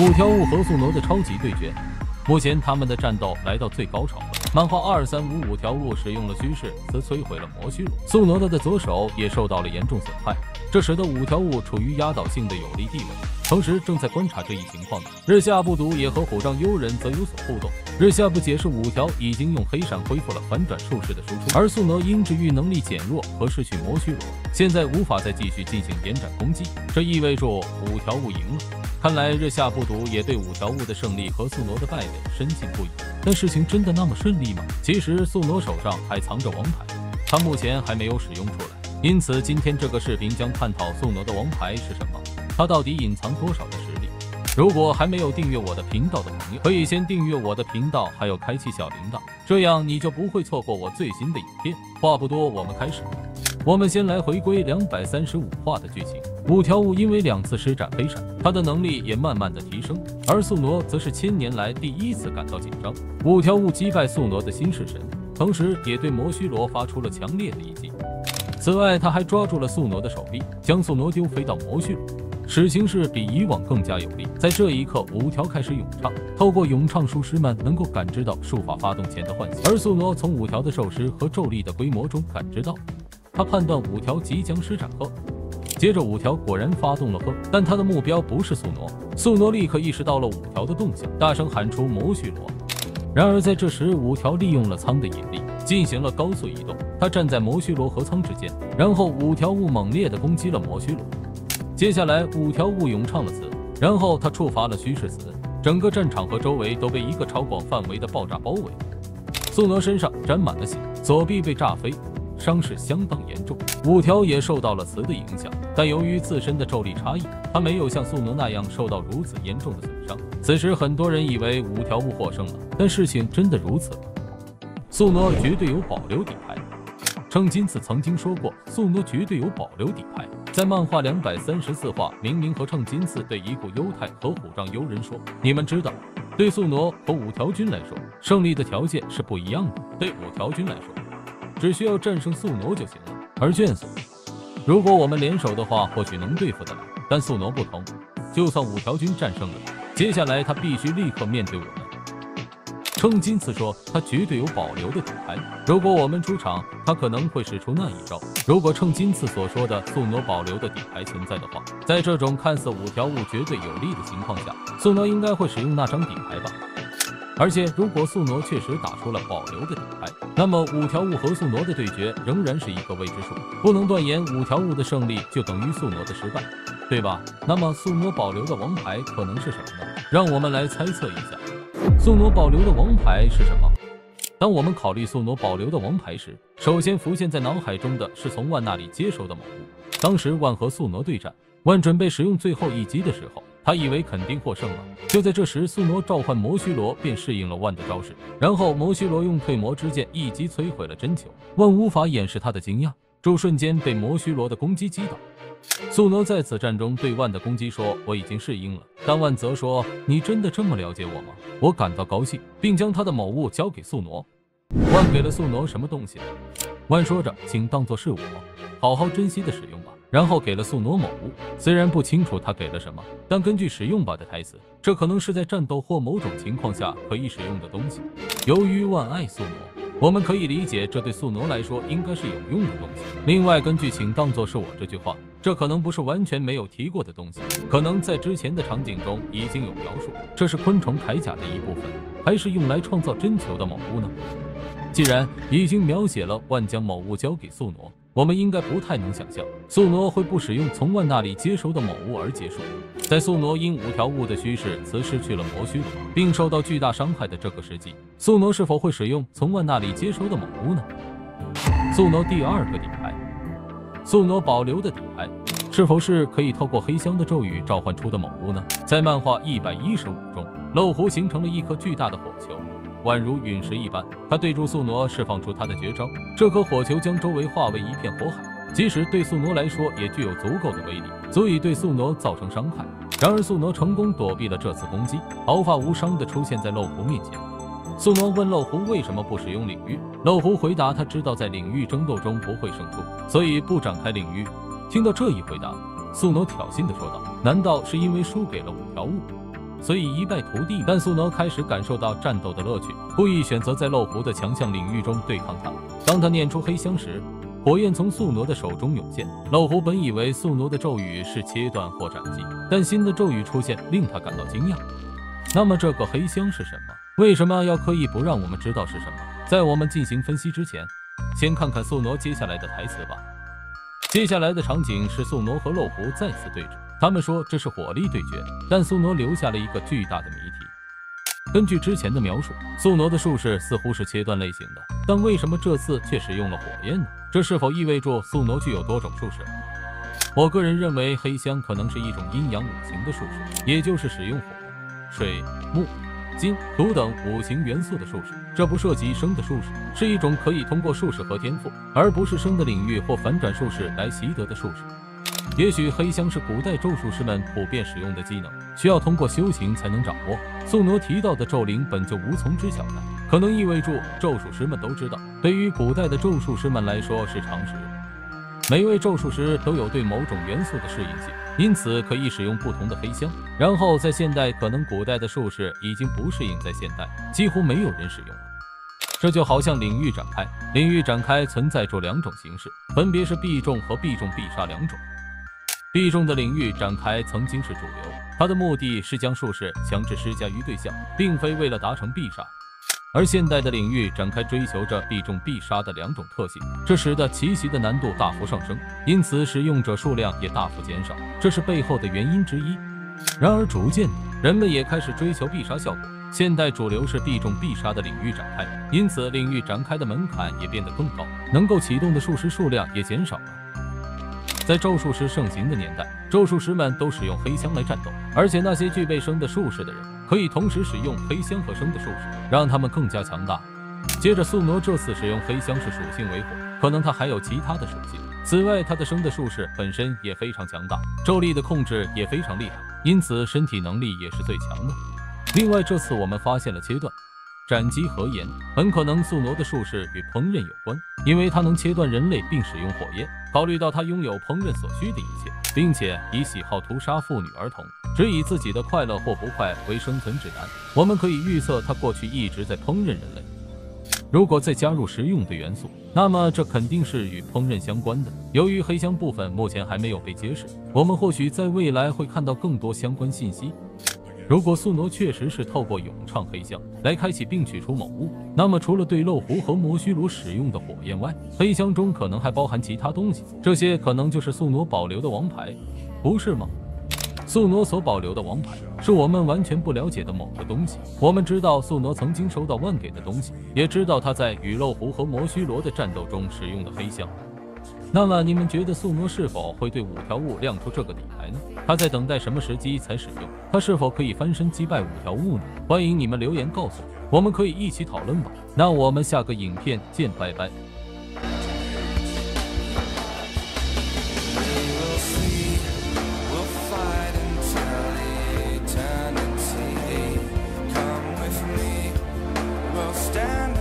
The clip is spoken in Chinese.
五条悟和宿傩的超级对决，目前他们的战斗来到最高潮了。漫画235五条悟使用了虚势词摧毁了魔虚罗，宿傩的左手也受到了严重损害，这使得五条悟处于压倒性的有利地位。同时，正在观察这一情况的日下部族也和虎杖悠仁则有所互动。日下部解释五条已经用黑闪恢复了反转术式的输出，而宿傩因治愈能力减弱和失去魔虚罗，现在无法再继续进行延展攻击，这意味着五条悟赢了。看来日下部族也对五条悟的胜利和宿傩的败北深信不疑。但事情真的那么顺利吗？其实宿傩手上还藏着王牌，他目前还没有使用出来。因此，今天这个视频将探讨宿傩的王牌是什么，他到底隐藏多少的实力。如果还没有订阅我的频道的朋友，可以先订阅我的频道，还有开启小铃铛，这样你就不会错过我最新的影片。话不多，我们开始。我们先来回归235话的剧情。五条悟因为2次施展飞闪，他的能力也慢慢的提升，而宿傩则是1000年来第1次感到紧张。五条悟击败宿傩的新式神，同时也对魔虚罗发出了强烈的一击。此外，他还抓住了宿傩的手臂，将宿傩丢飞到魔虚罗，使形势比以往更加有利。在这一刻，五条开始咏唱，透过咏唱，术师们能够感知到术法发动前的唤醒，而宿傩从五条的授师和咒力的规模中感知到，他判断五条即将施展鹤。接着五条果然发动了鹤，但他的目标不是宿傩。宿傩立刻意识到了五条的动向，大声喊出魔虚罗。然而在这时，五条利用了苍的引力，进行了高速移动。他站在魔虚罗和苍之间，然后五条悟猛烈地攻击了魔虚罗。接下来五条悟咏唱了词，然后他触发了虚势词，整个战场和周围都被一个超广范围的爆炸包围。宿傩身上沾满了血，左臂被炸飞，伤势相当严重。五条也受到了词的影响，但由于自身的咒力差异，他没有像宿傩那样受到如此严重的损伤。此时很多人以为五条悟获胜了，但事情真的如此吗？宿傩绝对有保留底牌。程金次曾经说过，宿傩绝对有保留底牌。在漫画234话，明明和程金次对乙骨忧太和虎杖悠仁说，你们知道，对宿傩和五条军来说，胜利的条件是不一样的。对五条军来说，只需要战胜宿傩就行了。而卷宿，如果我们联手的话，或许能对付得来。但宿傩不同，就算五条军战胜了他，接下来他必须立刻面对我们。程金次说，他绝对有保留的底牌。如果我们出场，他可能会使出那一招。如果程金次所说的宿傩保留的底牌存在的话，在这种看似五条悟绝对有利的情况下，宿傩应该会使用那张底牌吧。而且，如果宿傩确实打出了保留的底牌，那么五条悟和宿傩的对决仍然是一个未知数，不能断言五条悟的胜利就等于宿傩的失败，对吧？那么宿傩保留的王牌可能是什么呢？让我们来猜测一下，宿傩保留的王牌是什么？当我们考虑宿傩保留的王牌时，首先浮现在脑海中的是从万那里接收的某物。当时万和宿傩对战，万准备使用最后一击的时候，他以为肯定获胜了。就在这时，宿傩召唤魔虚罗，便适应了万的招式，然后魔虚罗用退魔之剑一击摧毁了真球。万无法掩饰他的惊讶，就瞬间被魔虚罗的攻击击倒。宿傩在此战中对万的攻击说，我已经适应了。但万则说，你真的这么了解我吗？我感到高兴，并将他的某物交给宿傩。万给了宿傩什么东西？万说着，请当作是我，好好珍惜的使用吧。然后给了宿傩某物，虽然不清楚他给了什么，但根据使用吧的台词，这可能是在战斗或某种情况下可以使用的东西。由于万爱宿傩，我们可以理解这对宿傩来说应该是有用的东西。另外，根据请当作是我这句话，这可能不是完全没有提过的东西，可能在之前的场景中已经有描述，这是昆虫铠甲的一部分，还是用来创造真球的某物呢？既然已经描写了万将某物交给宿傩，我们应该不太能想象宿傩会不使用从万那里接收的某物而结束。在宿傩因五条悟的虚势辞失去了魔虚罗，并受到巨大伤害的这个时机，宿傩是否会使用从万那里接收的某物呢？宿傩第二个底牌，宿傩保留的底牌是否是可以透过黑箱的咒语召唤出的某物呢？在漫画115中，漏壶形成了一颗巨大的火球，宛如陨石一般，他对住宿傩释放出他的绝招，这颗火球将周围化为一片火海，即使对宿傩来说也具有足够的威力，足以对宿傩造成伤害。然而宿傩成功躲避了这次攻击，毫发无伤地出现在漏壶面前。宿傩问漏壶为什么不使用领域，漏壶回答他知道在领域争斗中不会胜出，所以不展开领域。听到这一回答，宿傩挑衅地说道，难道是因为输给了五条悟？ 所以一败涂地。但素挪开始感受到战斗的乐趣，故意选择在漏湖的强项领域中对抗他。当他念出黑香时，火焰从素挪的手中涌现。漏湖本以为素挪的咒语是切断或斩击，但新的咒语出现令他感到惊讶。那么这个黑香是什么？为什么要刻意不让我们知道是什么？在我们进行分析之前，先看看素挪接下来的台词吧。接下来的场景是素挪和漏湖再次对峙，他们说这是火力对决，但素挪留下了一个巨大的谜题。根据之前的描述，素挪的术式似乎是切断类型的，但为什么这次却使用了火焰呢？这是否意味着素挪具有多种术式？我个人认为黑香可能是一种阴阳五行的术士，也就是使用火、水、木、金、土等五行元素的术士。这不涉及生的术士，是一种可以通过术士和天赋，而不是生的领域或反转术士来习得的术士。也许黑香是古代咒术师们普遍使用的技能，需要通过修行才能掌握。素挪提到的咒灵本就无从知晓的，可能意味着咒术师们都知道，对于古代的咒术师们来说是常识。每位咒术师都有对某种元素的适应性，因此可以使用不同的黑香。然后在现代，可能古代的术士已经不适应在现代，几乎没有人使用了。这就好像领域展开，领域展开存在着两种形式，分别是必中和必中必杀两种。必中的领域展开曾经是主流，它的目的是将术士强制施加于对象，并非为了达成必杀。而现代的领域展开追求着必中必杀的两种特性，这使得奇袭的难度大幅上升，因此使用者数量也大幅减少，这是背后的原因之一。然而逐渐的，人们也开始追求必杀效果，现代主流是必中必杀的领域展开，因此领域展开的门槛也变得更高，能够启动的术师数量也减少了。在咒术师盛行的年代，咒术师们都使用黑香来战斗，而且那些具备生的术士的人可以同时使用黑香和生的术士，让他们更加强大。接着素挪这次使用黑香是属性为火，可能他还有其他的属性。此外，他的生的术士本身也非常强大，咒力的控制也非常厉害，因此身体能力也是最强的。另外，这次我们发现了切断、斩击和炎，很可能素挪的术士与烹饪有关，因为他能切断人类并使用火焰。考虑到他拥有烹饪所需的一切，并且以喜好屠杀妇女儿童，只以自己的快乐或不快为生存指南，我们可以预测他过去一直在烹饪人类。如果再加入食用的元素，那么这肯定是与烹饪相关的。由于黑香部分目前还没有被揭示，我们或许在未来会看到更多相关信息。如果素挪确实是透过咏唱黑香来开启并取出某物，那么除了对漏湖和魔须炉使用的火焰外，黑香中可能还包含其他东西，这些可能就是素挪保留的王牌，不是吗？素挪所保留的王牌是我们完全不了解的某个东西。我们知道素挪曾经收到万给的东西，也知道他在与漏湖和魔须罗的战斗中使用的黑香。那么你们觉得素挪是否会对5条悟亮出这个底牌呢？他在等待什么时机才使用？他是否可以翻身击败5条悟呢？欢迎你们留言告诉我，我们可以一起讨论吧。那我们下个影片见，拜拜。 Stand